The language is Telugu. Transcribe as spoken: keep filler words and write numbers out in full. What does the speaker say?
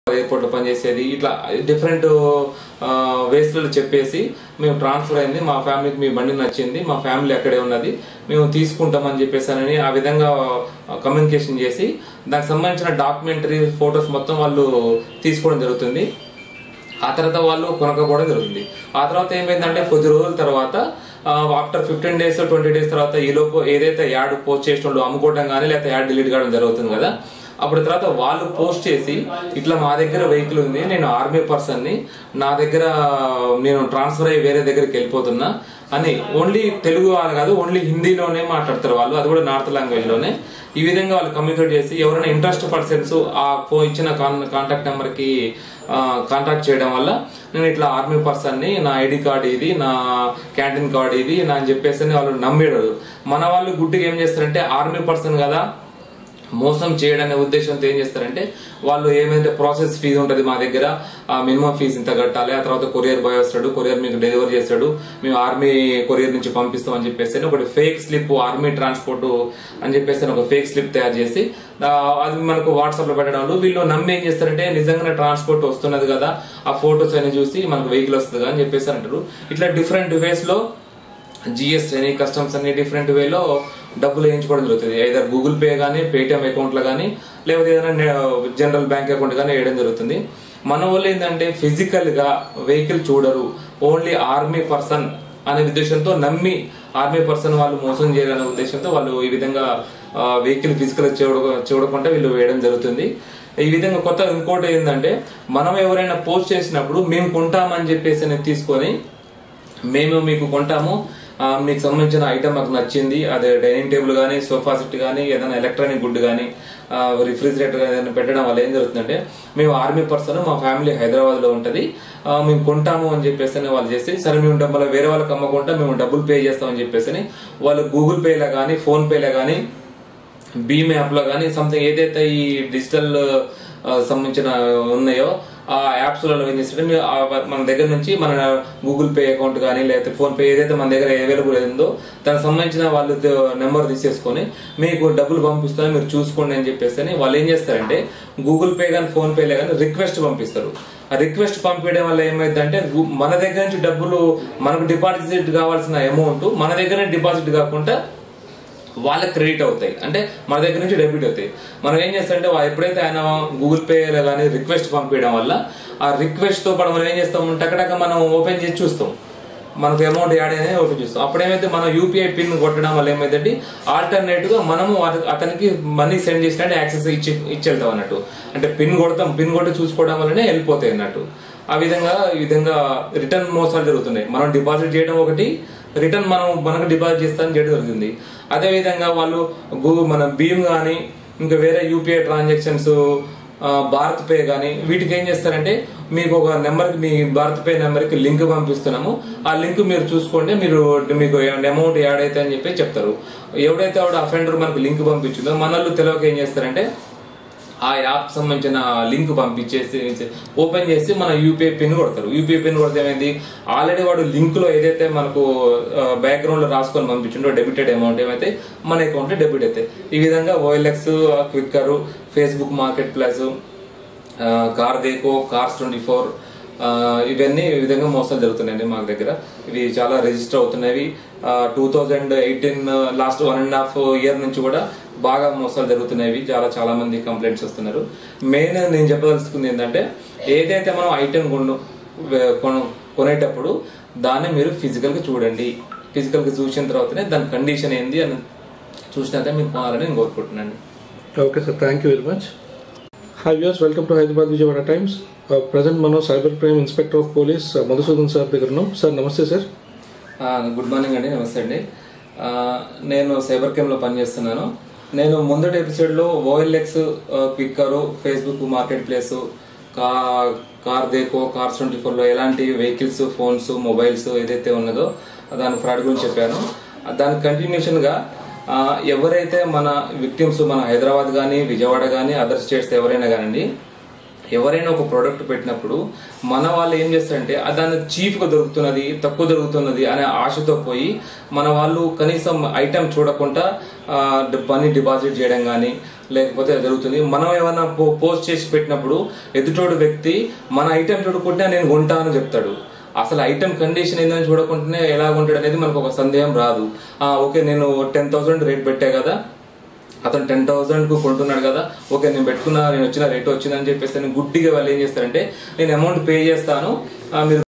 ఎయిర్పోర్ట్లో పనిచేసేది ఇట్లా డిఫరెంట్ వేస్లలో చెప్పేసి మేము ట్రాన్స్ఫర్ అయింది, మా ఫ్యామిలీకి మీ బండి నచ్చింది, మా ఫ్యామిలీ అక్కడే ఉన్నది, మేము తీసుకుంటామని చెప్పేసానని ఆ విధంగా కమ్యూనికేషన్ చేసి దానికి సంబంధించిన డాక్యుమెంటరీ ఫొటోస్ మొత్తం వాళ్ళు తీసుకోవడం జరుగుతుంది. ఆ తర్వాత వాళ్ళు కొనకపోవడం జరుగుతుంది. ఆ తర్వాత ఏమైందంటే కొద్ది రోజుల తర్వాత after fifteen days twenty days తర్వాత ఈ లోపు ఏదైతే యాడ్ పోస్ట్ చేసిన వాళ్ళు అమ్ముకోవడం కానీ లేకపోతే యాడ్ డిలీట్ కావడం జరుగుతుంది కదా, అప్పుడు తర్వాత వాళ్ళు పోస్ట్ చేసి ఇట్లా మా దగ్గర వెహికల్ ఉంది, నేను ఆర్మీ పర్సన్ ని, నా దగ్గర నేను ట్రాన్స్ఫర్ అయ్యి వేరే దగ్గరికి వెళ్ళిపోతున్నా అని ఓన్లీ తెలుగు వాళ్ళు కాదు ఓన్లీ హిందీలోనే మాట్లాడతారు వాళ్ళు, అది కూడా నార్త్ లాంగ్వేజ్ లోనే. ఈ విధంగా వాళ్ళు కమ్యూనికేట్ చేసి ఎవరైనా ఇంట్రెస్ట్ పర్సన్స్ ఆ ఫోన్ ఇచ్చిన కాంటాక్ట్ నెంబర్ కి కాంటాక్ట్ చేయడం వల్ల నేను ఇట్లా ఆర్మీ పర్సన్ ని, నా ఐడి కార్డు ఇది, నా క్యాంటీన్ కార్డు ఇది నా అని చెప్పేసి వాళ్ళు నమ్మేడు. మన వాళ్ళు గుడ్డిగా ఏం చేస్తారంటే ఆర్మీ పర్సన్ కదా మోసం చేయడనే ఉద్దేశంతో ఏం చేస్తారంటే వాళ్ళు ఏమైతే ప్రాసెస్ ఫీజు ఉంటుంది మా దగ్గర, ఆ మినిమం ఫీజు ఇంత కట్టాలి, ఆ తర్వాత కొరియర్ బాయ్ వస్తాడు, కొరియర్ మీకు డెలివరీ చేస్తాడు, మేము ఆర్మీ కొరియర్ నుంచి పంపిస్తాం అని చెప్పేసి ఒకటి ఫేక్ స్లిప్ ఆర్మీ ట్రాన్స్పోర్ట్ అని చెప్పేసి ఒక ఫేక్ స్లిప్ తయారు చేసి అది మనకు వాట్సాప్ లో పెట్టడం. వీళ్ళు నమ్మి ఏం చేస్తారంటే నిజంగానే ట్రాన్స్పోర్ట్ వస్తున్నది కదా, ఆ ఫొటోస్ అయినా చూసి మనకు వెహికల్ వస్తుంది అని చెప్పేసి అంటారు. ఇట్లా డిఫరెంట్ వేస్ లో జిఎస్టీ అని కస్టమ్స్ అన్ని డిఫరెంట్ వేలో డబ్బులు వేయించుకోవడం జరుగుతుంది. ఐదర్ గూగుల్ పే కానీ పేటిఎం అకౌంట్ లో కానీ లేకపోతే ఏదైనా జనరల్ బ్యాంక్ అకౌంట్ కానీ వేయడం జరుగుతుంది. మన వాళ్ళు ఏంటంటే ఫిజికల్ గా వెహికల్ చూడరు, ఓన్లీ ఆర్మీ పర్సన్ అనే ఉద్దేశంతో నమ్మి ఆర్మీ పర్సన్ వాళ్ళు మోసం చేయాలనే ఉద్దేశంతో వాళ్ళు ఈ విధంగా వెహికల్ ఫిజికల్ చూడ చూడకుండా వీళ్ళు వేయడం జరుగుతుంది. ఈ విధంగా కొత్త ఇంకోటి ఏంటంటే మనం ఎవరైనా పోస్ట్ చేసినప్పుడు మేము కొంటామని చెప్పేసి తీసుకొని మేము మీకు కొంటాము, మీకు సంబంధించిన ఐటమ్ మాకు నచ్చింది, అదే డైనింగ్ టేబుల్ కానీ సోఫా సెట్ కానీ ఏదైనా ఎలక్ట్రానిక్ గుడ్ కానీ రిఫ్రిజిరేటర్ ఏదైనా పెట్టడం వల్ల ఏం జరుగుతుందంటే మేము ఆర్మీ పర్సన్ మా ఫ్యామిలీ హైదరాబాద్ లో ఉంటది, మేము కొంటాము అని చెప్పేసి వాళ్ళు చేసి సరే మేము డబ్బులు వేరే వాళ్ళకి అమ్మకుండా మేము డబ్బులు పే చేస్తామని చెప్పేసి వాళ్ళు గూగుల్ పేలో కానీ ఫోన్ పేలో కానీ భీమ్ యాప్ లో కానీ సంథింగ్ ఏదైతే ఈ డిజిటల్ సంబంధించిన ఉన్నాయో ఆ యాప్స్ లలో ఏం చేస్తుంటే మన దగ్గర నుంచి మన గూగుల్ పే అకౌంట్ కానీ లేకపోతే ఫోన్ పే ఏదైతే మన దగ్గర అవైలబుల్ ఉందో దానికి సంబంధించిన వాళ్ళు నెంబర్ తీసేసుకొని మీకు డబ్బులు పంపిస్తారని మీరు చూసుకోండి అని చెప్పేసి వాళ్ళు ఏం చేస్తారంటే గూగుల్ పే కానీ ఫోన్ పేలే కానీ రిక్వెస్ట్ పంపిస్తారు. ఆ రిక్వెస్ట్ పంపించడం వల్ల ఏమైందంటే మన దగ్గర నుంచి డబ్బులు మనకు డిపాజిట్ కావాల్సిన అమౌంట్ మన దగ్గర డిపాజిట్ కాకుండా వాళ్ళకి క్రెడిట్ అవుతాయి, అంటే మన దగ్గర నుంచి డెబిట్ అవుతాయి. మనం ఏం చేస్తామంటే ఎప్పుడైతే ఆయన గూగుల్ పేలో కానీ రిక్వెస్ట్ పంపించడం వల్ల ఆ రిక్వెస్ట్ తో పాటు మనం ఏం చేస్తాం టక్కడక్క మనం ఓపెన్ చేసి చూస్తాం, మనకు అమౌంట్ యాడ్ అనేది ఓపెన్ చేస్తాం. అప్పుడు ఏమైతే మనం యూపీఐ పిన్ కొట్టడం వల్ల ఏమైందంటే ఆల్టర్నేట్ గా మనము అతనికి మనీ సెండ్ చేసినట్టు యాక్సెస్ ఇచ్చి ఇచ్చేళ్తాం అన్నట్టు, అంటే పిన్ కొడతాం, పిన్ కొట్టి చూసుకోవడం వల్లనే వెళ్ళిపోతాయి అన్నట్టు. ఆ విధంగా ఈ విధంగా రిటర్న్ మోసాలు జరుగుతున్నాయి. మనం డిపాజిట్ చేయడం ఒకటి, రిటర్న్ మనం మనకు డిపాజిట్ చేస్తామని చేయడం జరుగుతుంది. అదే విధంగా వాళ్ళు గూగుల్ మన భీమ్ కానీ ఇంకా వేరే యూపీఐ ట్రాన్సాక్షన్స్ భారత్ పే కానీ వీటికి ఏం చేస్తారంటే మీకు ఒక నెంబర్కి మీ భారత్ పే నెంబర్కి లింక్ పంపిస్తున్నాము, ఆ లింక్ మీరు చూసుకోండి మీరు మీకు అమౌంట్ యాడ్ అయితే అని చెప్పి చెప్తారు. ఎవడైతే ఆవిడ అఫెండర్ మనకు లింక్ పంపించిందో మన వాళ్ళు తెలియక ఏం చేస్తారంటే ఆ యాప్ సంబంధించిన లింక్ పంపించేసి ఓపెన్ చేసి మన యూపీఐ పిన్ కొడతారు. యూపీఐ పిన్ కొడితే ఏమైంది ఆల్రెడీ వాడు లింక్ లో ఏదైతే మనకు బ్యాక్గ్రౌండ్ లో రాసుకొని పంపించిండో డెబిటెడ్ అమౌంట్ ఏమైతే మన అకౌంట్ డెబిట్ అవుతాయి. ఈ విధంగా OLX, Quikr, Facebook marketplace, CarDekho, cars twenty four ఇవన్నీ ఈ విధంగా మోసాలు జరుగుతున్నాయండి మా దగ్గర. ఇవి చాలా రిజిస్టర్ అవుతున్నాయి. Two thousand eighteen last one and half year నుంచి కూడా బాగా మోసాలు జరుగుతున్నాయి. చాలా చాలా మంది కంప్లైంట్స్ వస్తున్నారు. మెయిన్ నేను చెప్పదలుచుకుంది ఏంటంటే ఏదైతే మనం ఐటెం కొను కొనేటప్పుడు దాన్ని మీరు ఫిజికల్ గా చూడండి, ఫిజికల్ గా చూసిన తర్వాతనే దాని కండిషన్ ఏంది అని చూసినాక మీరు కొనాలని నేను కోరుకుంటున్నాను. Okay sir, thank you very much. Hi viewers, welcome to Hyderabad Vijayawada times. Present మనం cyber crime inspector of police Madhusudan sir దగ్గర ఉన్నాం. సార్ నమస్తే సార్. గుడ్ మార్నింగ్ అండి. నమస్తే అండి. నేను సైబర్ క్రైమ్ లో పనిచేస్తున్నాను. నేను ముందటి ఎపిసోడ్ లో OLX, Quikr, Facebook marketplace, CarDekho, cars twenty four లో ఎలాంటి వెహికల్స్, ఫోన్స్, మొబైల్స్ ఏదైతే ఉన్నదో దాని ఫ్రాడ్ గురించి చెప్పాను. దాని కంటిన్యూషన్ గా ఎవరైతే మన విక్టిమ్స్ మన హైదరాబాద్ కానీ విజయవాడ కానీ అదర్ స్టేట్స్ ఎవరైనా కానివ్వండి ఎవరైనా ఒక ప్రోడక్ట్ పెట్టినప్పుడు మన వాళ్ళు ఏం చేస్తారంటే దాన్ని చీప్గా దొరుకుతున్నది, తక్కువ దొరుకుతున్నది అనే ఆశతో పోయి మన వాళ్ళు కనీసం ఐటెం చూడకుండా మనీ డిపాజిట్ చేయడం కానీ లేకపోతే జరుగుతుంది. మనం ఏమైనా పోస్ట్ చేసి పెట్టినప్పుడు ఎదుటోడు వ్యక్తి మన ఐటెం చూడకుంటే నేను కొంటా అని చెప్తాడు. అసలు ఐటెం కండిషన్ ఏందని చూడకుండానే ఎలా కొంటాడు అనేది మనకు ఒక సందేహం రాదు. ఓకే, నేను టెన్ థౌసండ్ రేట్ పెట్టా కదా, అతను టెన్ థౌసండ్ కు కొంటున్నాడు కదా, ఓకే నేను పెట్టుకున్నా, నేను వచ్చిన రేట్ వచ్చిందని చెప్పేసి గుడ్డిగా వాళ్ళు ఏం చేస్తారంటే నేను అమౌంట్ పే చేస్తాను, మీరు